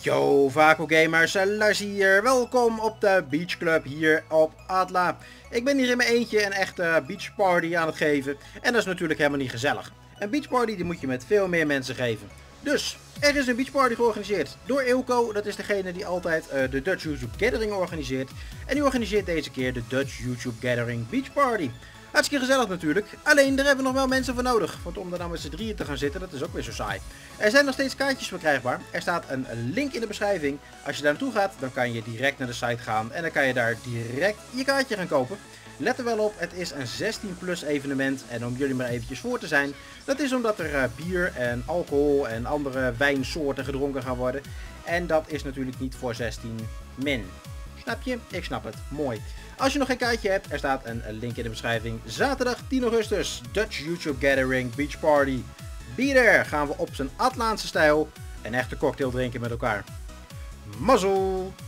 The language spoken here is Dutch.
Yo Vaco Gamers, Lars hier. Welkom op de Beach Club hier op Adla. Ik ben hier in mijn eentje een echte beach party aan het geven. En dat is natuurlijk helemaal niet gezellig. Een beach party die moet je met veel meer mensen geven. Dus, er is een beach party georganiseerd door Eelco. Dat is degene die altijd de Dutch YouTube Gathering organiseert. En die organiseert deze keer de Dutch YouTube Gathering Beach Party. Hartstikke gezellig natuurlijk, alleen daar hebben we nog wel mensen voor nodig. Want om er nou met z'n drieën te gaan zitten, dat is ook weer zo saai. Er zijn nog steeds kaartjes verkrijgbaar. Er staat een link in de beschrijving. Als je daar naartoe gaat, dan kan je direct naar de site gaan. En dan kan je daar direct je kaartje gaan kopen. Let er wel op, het is een 16+ evenement. En om jullie maar eventjes voor te zijn. Dat is omdat er bier en alcohol en andere wijnsoorten gedronken gaan worden. En dat is natuurlijk niet voor 16 min. Snap je? Ik snap het. Mooi. Als je nog geen kaartje hebt, er staat een link in de beschrijving. Zaterdag 10 augustus, Dutch YouTube Gathering Beach Party. Be there, gaan we op zijn Atlaanse stijl een echte cocktail drinken met elkaar. Mazzel!